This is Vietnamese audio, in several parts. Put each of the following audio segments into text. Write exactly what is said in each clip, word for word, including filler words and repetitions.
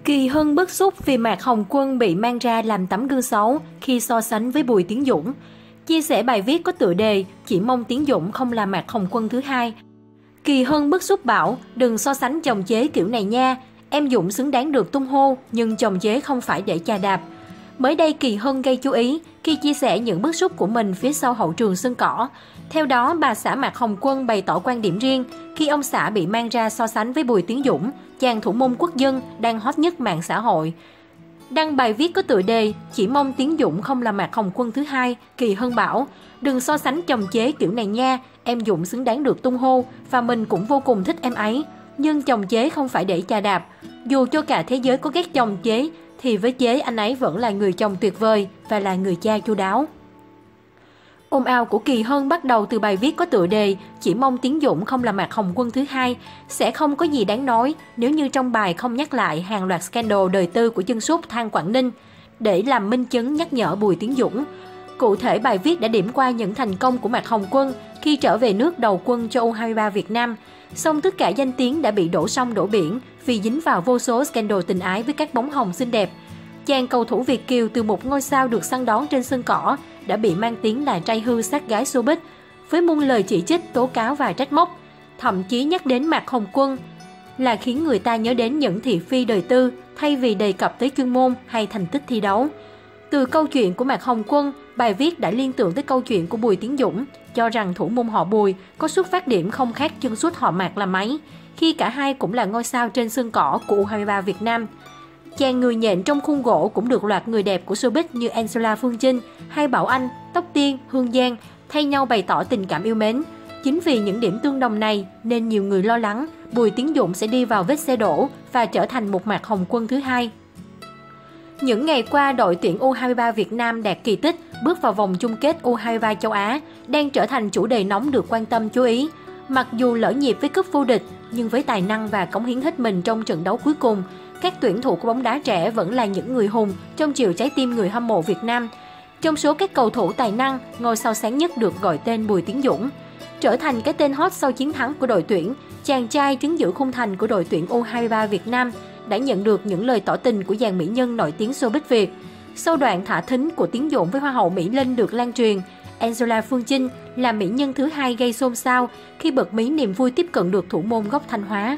Kỳ Hưng bức xúc vì Mạc Hồng Quân bị mang ra làm tấm gương xấu khi so sánh với Bùi Tiến Dũng. Chia sẻ bài viết có tựa đề "Chỉ mong Tiến Dũng không là Mạc Hồng Quân thứ hai". Kỳ Hưng bức xúc bảo đừng so sánh chồng chế kiểu này nha, em Dũng xứng đáng được tung hô nhưng chồng chế không phải để chà đạp. Mới đây Kỳ Hưng gây chú ý khi chia sẻ những bức xúc của mình phía sau hậu trường sân cỏ. Theo đó, bà xã Mạc Hồng Quân bày tỏ quan điểm riêng khi ông xã bị mang ra so sánh với Bùi Tiến Dũng, chàng thủ môn quốc dân đang hot nhất mạng xã hội. Đăng bài viết có tựa đề "Chỉ mong Tiến Dũng không là Mạc Hồng Quân thứ hai", Kỳ Hưng bảo đừng so sánh chồng chế kiểu này nha, em Dũng xứng đáng được tung hô và mình cũng vô cùng thích em ấy. Nhưng chồng chế không phải để chà đạp. Dù cho cả thế giới có ghét chồng chế thì với chế anh ấy vẫn là người chồng tuyệt vời và là người cha chu đáo. Ồn ào của Kỳ Hưng bắt đầu từ bài viết có tựa đề "Chỉ mong Tiến Dũng không là Mạc Hồng Quân thứ hai", sẽ không có gì đáng nói nếu như trong bài không nhắc lại hàng loạt scandal đời tư của chân sút Than Quảng Ninh để làm minh chứng nhắc nhở Bùi Tiến Dũng. Cụ thể, bài viết đã điểm qua những thành công của Mạc Hồng Quân khi trở về nước đầu quân cho U hai mươi ba Việt Nam. Song tất cả danh tiếng đã bị đổ sông đổ biển vì dính vào vô số scandal tình ái với các bóng hồng xinh đẹp. Chàng cầu thủ Việt kiều từ một ngôi sao được săn đón trên sân cỏ đã bị mang tiếng là trai hư sát gái showbiz, với muôn lời chỉ trích, tố cáo và trách móc. Thậm chí nhắc đến Mạc Hồng Quân là khiến người ta nhớ đến những thị phi đời tư thay vì đề cập tới chuyên môn hay thành tích thi đấu. Từ câu chuyện của Mạc Hồng Quân, bài viết đã liên tưởng tới câu chuyện của Bùi Tiến Dũng, cho rằng thủ môn họ Bùi có xuất phát điểm không khác chân sút họ Mạc là mấy, khi cả hai cũng là ngôi sao trên sân cỏ của U hai mươi ba Việt Nam. Chàng người nhện trong khuôn gỗ cũng được loạt người đẹp của showbiz như Angela Phương Trinh hay Bảo Anh, Tóc Tiên, Hương Giang thay nhau bày tỏ tình cảm yêu mến. Chính vì những điểm tương đồng này nên nhiều người lo lắng Bùi Tiến Dũng sẽ đi vào vết xe đổ và trở thành một Mạc Hồng Quân thứ hai. Những ngày qua, đội tuyển U hai mươi ba Việt Nam đạt kỳ tích bước vào vòng chung kết U hai mươi ba châu Á đang trở thành chủ đề nóng được quan tâm chú ý. Mặc dù lỡ nhịp với cúp vô địch, nhưng với tài năng và cống hiến hết mình trong trận đấu cuối cùng, các tuyển thủ của bóng đá trẻ vẫn là những người hùng trong chiều trái tim người hâm mộ Việt Nam. Trong số các cầu thủ tài năng, ngôi sao sáng nhất được gọi tên Bùi Tiến Dũng. Trở thành cái tên hot sau chiến thắng của đội tuyển, chàng trai trấn giữ khung thành của đội tuyển U hai mươi ba Việt Nam đã nhận được những lời tỏ tình của dàn mỹ nhân nổi tiếng showbiz Việt. Sau đoạn thả thính của Tiến Dũng với Hoa hậu Mỹ Linh được lan truyền, Angela Phương Trinh là mỹ nhân thứ hai gây xôn xao khi bật mí niềm vui tiếp cận được thủ môn gốc Thanh Hóa.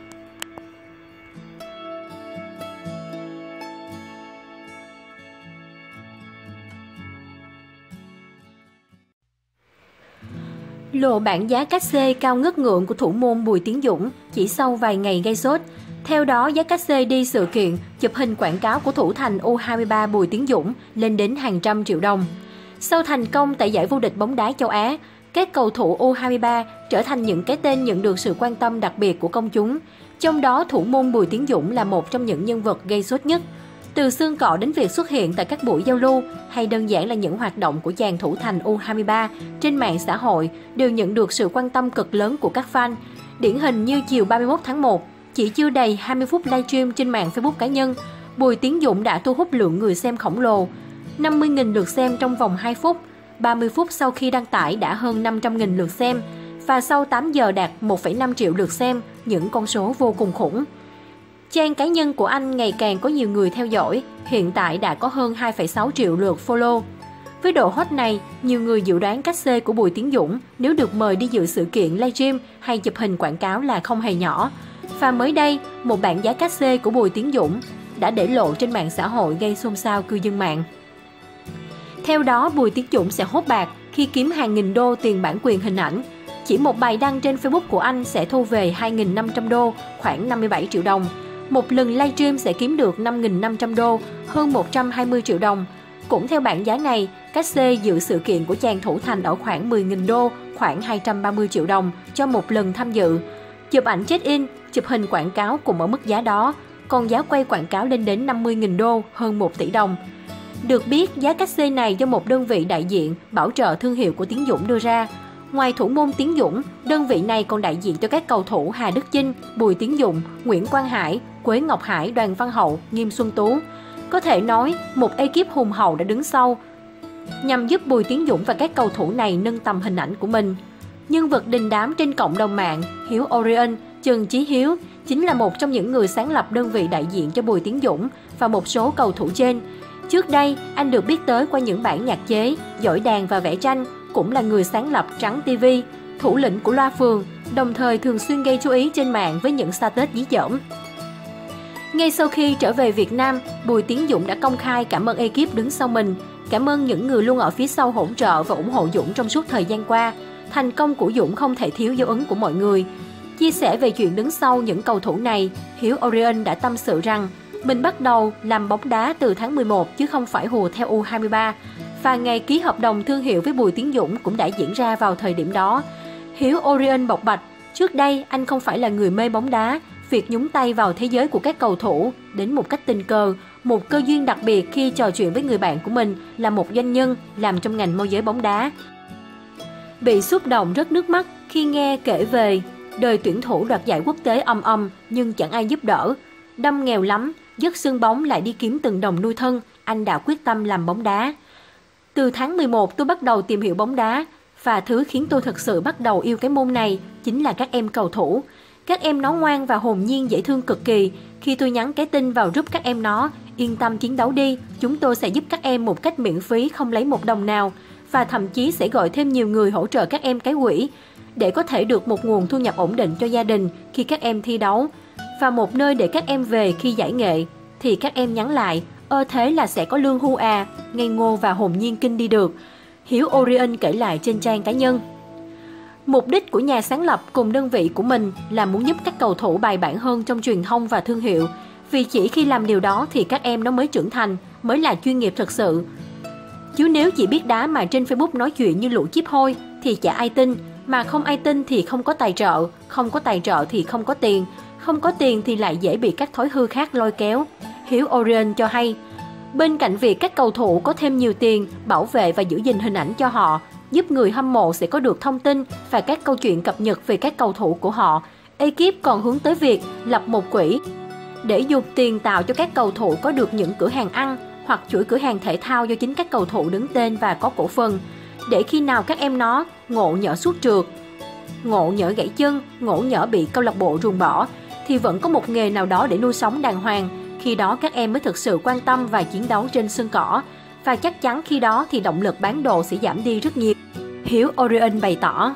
Lộ bảng giá cát xê cao ngất ngưỡng của thủ môn Bùi Tiến Dũng chỉ sau vài ngày gây sốt. Theo đó, giá cát xê đi sự kiện, chụp hình quảng cáo của thủ thành U hai mươi ba Bùi Tiến Dũng lên đến hàng trăm triệu đồng. Sau thành công tại giải vô địch bóng đá châu Á, các cầu thủ U hai mươi ba trở thành những cái tên nhận được sự quan tâm đặc biệt của công chúng. Trong đó, thủ môn Bùi Tiến Dũng là một trong những nhân vật gây sốt nhất. Từ xương cọ đến việc xuất hiện tại các buổi giao lưu hay đơn giản là những hoạt động của chàng thủ thành U hai mươi ba trên mạng xã hội đều nhận được sự quan tâm cực lớn của các fan. Điển hình như chiều ba mươi mốt tháng một, chỉ chưa đầy hai mươi phút livestream trên mạng Facebook cá nhân, Bùi Tiến Dũng đã thu hút lượng người xem khổng lồ. năm mươi nghìn lượt xem trong vòng hai phút, ba mươi phút sau khi đăng tải đã hơn năm trăm nghìn lượt xem, và sau tám giờ đạt một phẩy năm triệu lượt xem, những con số vô cùng khủng. Trang cá nhân của anh ngày càng có nhiều người theo dõi, hiện tại đã có hơn hai phẩy sáu triệu lượt follow. Với độ hot này, nhiều người dự đoán cát xê của Bùi Tiến Dũng nếu được mời đi dự sự kiện livestream hay chụp hình quảng cáo là không hề nhỏ. Và mới đây, một bảng giá cát xê của Bùi Tiến Dũng đã để lộ trên mạng xã hội gây xôn xao cư dân mạng. Theo đó, Bùi Tiến Dũng sẽ hốt bạc khi kiếm hàng nghìn đô tiền bản quyền hình ảnh. Chỉ một bài đăng trên Facebook của anh sẽ thu về hai nghìn năm trăm đô, khoảng năm mươi bảy triệu đồng. Một lần livestream sẽ kiếm được năm nghìn năm trăm đô, hơn một trăm hai mươi triệu đồng. Cũng theo bảng giá này, cát xê dự sự kiện của chàng thủ thành ở khoảng mười nghìn đô, khoảng hai trăm ba mươi triệu đồng cho một lần tham dự. Chụp ảnh check-in, chụp hình quảng cáo cũng ở mức giá đó, còn giá quay quảng cáo lên đến năm mươi nghìn đô, hơn một tỷ đồng. Được biết, giá cát xê này do một đơn vị đại diện bảo trợ thương hiệu của Tiến Dũng đưa ra. Ngoài thủ môn Tiến Dũng, đơn vị này còn đại diện cho các cầu thủ Hà Đức Chinh, Bùi Tiến Dũng, Nguyễn Quang Hải, Quế Ngọc Hải, Đoàn Văn Hậu, Nghiêm Xuân Tú. Có thể nói, một ekip hùng hậu đã đứng sau, nhằm giúp Bùi Tiến Dũng và các cầu thủ này nâng tầm hình ảnh của mình. Nhân vật đình đám trên cộng đồng mạng, Hiếu Orion, Trần Chí Hiếu chính là một trong những người sáng lập đơn vị đại diện cho Bùi Tiến Dũng và một số cầu thủ trên. Trước đây, anh được biết tới qua những bản nhạc chế, giỏi đàn và vẽ tranh, cũng là người sáng lập Trắng ti vi, thủ lĩnh của Loa Phường, đồng thời thường xuyên gây chú ý trên mạng với những status dí dỏm. Ngay sau khi trở về Việt Nam, Bùi Tiến Dũng đã công khai cảm ơn ekip đứng sau mình, cảm ơn những người luôn ở phía sau hỗ trợ và ủng hộ Dũng trong suốt thời gian qua. Thành công của Dũng không thể thiếu dấu ấn của mọi người. Chia sẻ về chuyện đứng sau những cầu thủ này, Hiếu Orion đã tâm sự rằng mình bắt đầu làm bóng đá từ tháng mười một chứ không phải hùa theo U hai mươi ba. Và ngày ký hợp đồng thương hiệu với Bùi Tiến Dũng cũng đã diễn ra vào thời điểm đó. Hiếu Orion bộc bạch, trước đây anh không phải là người mê bóng đá, việc nhúng tay vào thế giới của các cầu thủ đến một cách tình cờ, một cơ duyên đặc biệt khi trò chuyện với người bạn của mình là một doanh nhân làm trong ngành môi giới bóng đá. Bị xúc động rớt nước mắt khi nghe kể về đời tuyển thủ đoạt giải quốc tế âm âm nhưng chẳng ai giúp đỡ. Đâm nghèo lắm, dứt sân bóng lại đi kiếm từng đồng nuôi thân, anh đã quyết tâm làm bóng đá. Từ tháng mười một tôi bắt đầu tìm hiểu bóng đá và thứ khiến tôi thực sự bắt đầu yêu cái môn này chính là các em cầu thủ. Các em nó ngoan và hồn nhiên dễ thương cực kỳ. Khi tôi nhắn cái tin vào giúp các em nó, yên tâm chiến đấu đi, chúng tôi sẽ giúp các em một cách miễn phí không lấy một đồng nào. Và thậm chí sẽ gọi thêm nhiều người hỗ trợ các em cái quỹ để có thể được một nguồn thu nhập ổn định cho gia đình khi các em thi đấu và một nơi để các em về khi giải nghệ. Thì các em nhắn lại, ơ thế là sẽ có lương hưu à, ngây ngô và hồn nhiên kinh đi được. Hiếu Orion kể lại trên trang cá nhân. Mục đích của nhà sáng lập cùng đơn vị của mình là muốn giúp các cầu thủ bài bản hơn trong truyền thông và thương hiệu. Vì chỉ khi làm điều đó thì các em nó mới trưởng thành, mới là chuyên nghiệp thật sự. Chứ nếu chỉ biết đá mà trên Facebook nói chuyện như lũ chíp hôi thì chả ai tin, mà không ai tin thì không có tài trợ, không có tài trợ thì không có tiền, không có tiền thì lại dễ bị các thói hư khác lôi kéo. Hiếu Orion cho hay, bên cạnh việc các cầu thủ có thêm nhiều tiền, bảo vệ và giữ gìn hình ảnh cho họ, giúp người hâm mộ sẽ có được thông tin và các câu chuyện cập nhật về các cầu thủ của họ, ekip còn hướng tới việc lập một quỹ để dùng tiền tạo cho các cầu thủ có được những cửa hàng ăn hoặc chuỗi cửa hàng thể thao do chính các cầu thủ đứng tên và có cổ phần, để khi nào các em nó ngộ nhỡ suốt trượt, ngộ nhỡ gãy chân, ngộ nhỡ bị câu lạc bộ ruồng bỏ thì vẫn có một nghề nào đó để nuôi sống đàng hoàng. Khi đó các em mới thực sự quan tâm và chiến đấu trên sân cỏ, và chắc chắn khi đó thì động lực bán đồ sẽ giảm đi rất nhiều. Hiếu Orion bày tỏ.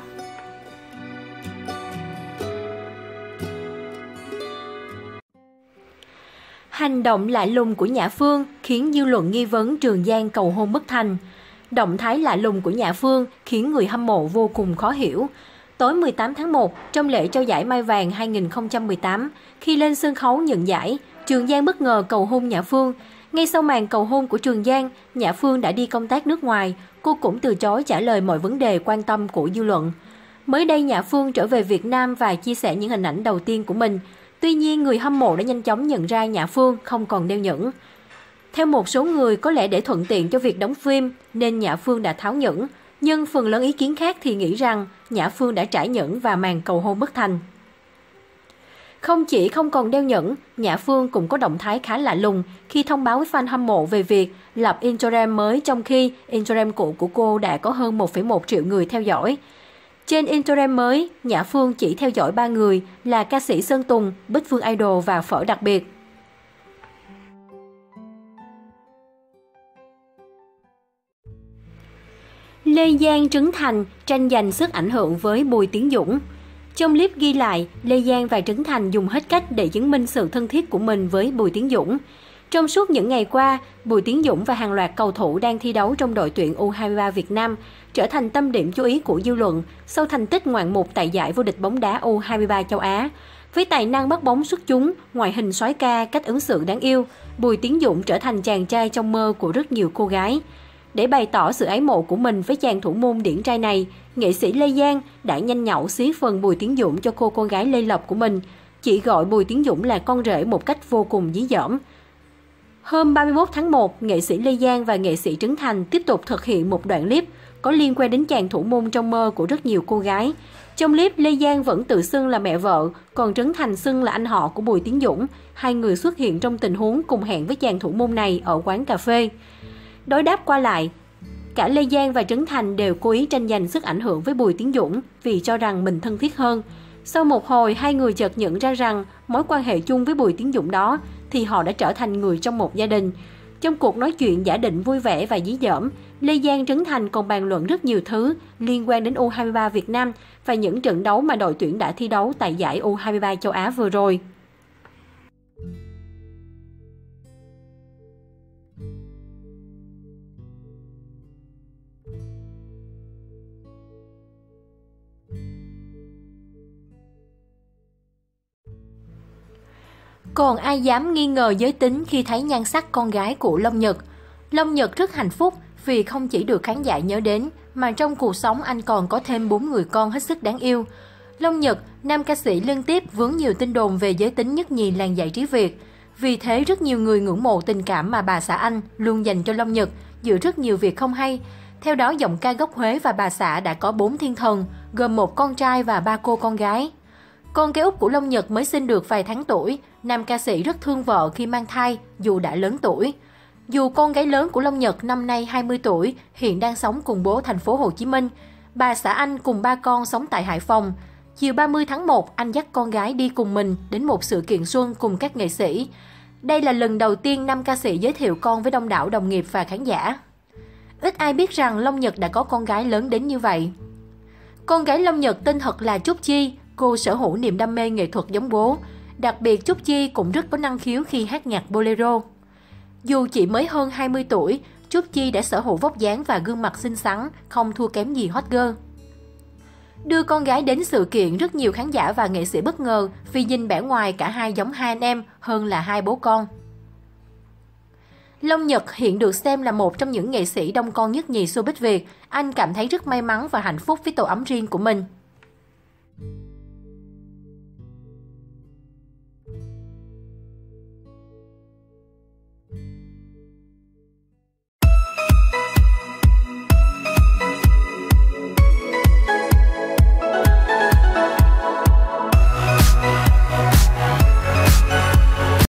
Hành động lạ lùng của Nhã Phương khiến dư luận nghi vấn Trường Giang cầu hôn bất thành. Động thái lạ lùng của Nhã Phương khiến người hâm mộ vô cùng khó hiểu. Tối mười tám tháng một, trong lễ trao giải Mai Vàng hai nghìn không trăm mười tám, khi lên sân khấu nhận giải, Trường Giang bất ngờ cầu hôn Nhã Phương. Ngay sau màn cầu hôn của Trường Giang, Nhã Phương đã đi công tác nước ngoài. Cô cũng từ chối trả lời mọi vấn đề quan tâm của dư luận. Mới đây, Nhã Phương trở về Việt Nam và chia sẻ những hình ảnh đầu tiên của mình. Tuy nhiên, người hâm mộ đã nhanh chóng nhận ra Nhã Phương không còn đeo nhẫn. Theo một số người, có lẽ để thuận tiện cho việc đóng phim nên Nhã Phương đã tháo nhẫn. Nhưng phần lớn ý kiến khác thì nghĩ rằng Nhã Phương đã trải nhẫn và màn cầu hôn bất thành. Không chỉ không còn đeo nhẫn, Nhã Phương cũng có động thái khá lạ lùng khi thông báo với fan hâm mộ về việc lập Instagram mới, trong khi Instagram cũ của cô đã có hơn một phẩy một triệu người theo dõi. Trên Instagram mới, Nhã Phương chỉ theo dõi ba người là ca sĩ Sơn Tùng, Bích Phương Idol và Phở Đặc Biệt. Lê Giang Trấn Thành tranh giành sức ảnh hưởng với Bùi Tiến Dũng. Trong clip ghi lại, Lê Giang và Trấn Thành dùng hết cách để chứng minh sự thân thiết của mình với Bùi Tiến Dũng. Trong suốt những ngày qua, Bùi Tiến Dũng và hàng loạt cầu thủ đang thi đấu trong đội tuyển U hai mươi ba Việt Nam trở thành tâm điểm chú ý của dư luận sau thành tích ngoạn mục tại giải vô địch bóng đá U hai mươi ba châu Á. Với tài năng bắt bóng xuất chúng, ngoại hình soái ca, cách ứng xử đáng yêu, Bùi Tiến Dũng trở thành chàng trai trong mơ của rất nhiều cô gái. Để bày tỏ sự ái mộ của mình với chàng thủ môn điển trai này, nghệ sĩ Lê Giang đã nhanh nhảu xí phần Bùi Tiến Dũng cho cô con gái Lê Lộc của mình, chỉ gọi Bùi Tiến Dũng là con rể một cách vô cùng dí dỏm. Hôm ba mươi mốt tháng một, nghệ sĩ Lê Giang và nghệ sĩ Trấn Thành tiếp tục thực hiện một đoạn clip có liên quan đến chàng thủ môn trong mơ của rất nhiều cô gái. Trong clip, Lê Giang vẫn tự xưng là mẹ vợ, còn Trấn Thành xưng là anh họ của Bùi Tiến Dũng. Hai người xuất hiện trong tình huống cùng hẹn với chàng thủ môn này ở quán cà phê. Đối đáp qua lại, cả Lê Giang và Trấn Thành đều cố ý tranh giành sức ảnh hưởng với Bùi Tiến Dũng vì cho rằng mình thân thiết hơn. Sau một hồi, hai người chợt nhận ra rằng mối quan hệ chung với Bùi Tiến Dũng đó thì họ đã trở thành người trong một gia đình. Trong cuộc nói chuyện giả định vui vẻ và dí dỏm, Lê Giang Trấn Thành còn bàn luận rất nhiều thứ liên quan đến U hai mươi ba Việt Nam và những trận đấu mà đội tuyển đã thi đấu tại giải U hai mươi ba châu Á vừa rồi. Còn ai dám nghi ngờ giới tính khi thấy nhan sắc con gái của Long Nhật. Long Nhật rất hạnh phúc vì không chỉ được khán giả nhớ đến, mà trong cuộc sống anh còn có thêm bốn người con hết sức đáng yêu. Long Nhật, nam ca sĩ liên tiếp vướng nhiều tin đồn về giới tính nhất nhì làng giải trí Việt. Vì thế rất nhiều người ngưỡng mộ tình cảm mà bà xã anh luôn dành cho Long Nhật dựa rất nhiều việc không hay. Theo đó, giọng ca gốc Huế và bà xã đã có bốn thiên thần, gồm một con trai và ba cô con gái. Con gái út của Long Nhật mới sinh được vài tháng tuổi, nam ca sĩ rất thương vợ khi mang thai dù đã lớn tuổi. Dù con gái lớn của Long Nhật năm nay hai mươi tuổi, hiện đang sống cùng bố thành phố Hồ Chí Minh, bà xã anh cùng ba con sống tại Hải Phòng. Chiều ba mươi tháng một, anh dắt con gái đi cùng mình đến một sự kiện xuân cùng các nghệ sĩ. Đây là lần đầu tiên nam ca sĩ giới thiệu con với đông đảo đồng nghiệp và khán giả. Ít ai biết rằng Long Nhật đã có con gái lớn đến như vậy. Con gái Long Nhật tên thật là Trúc Chi, cô sở hữu niềm đam mê nghệ thuật giống bố. Đặc biệt Trúc Chi cũng rất có năng khiếu khi hát nhạc bolero. Dù chỉ mới hơn hai mươi tuổi, Trúc Chi đã sở hữu vóc dáng và gương mặt xinh xắn, không thua kém gì hot girl. Đưa con gái đến sự kiện, rất nhiều khán giả và nghệ sĩ bất ngờ vì nhìn vẻ ngoài cả hai giống hai anh em hơn là hai bố con. Long Nhật hiện được xem là một trong những nghệ sĩ đông con nhất nhì showbiz Việt. Anh cảm thấy rất may mắn và hạnh phúc với tổ ấm riêng của mình.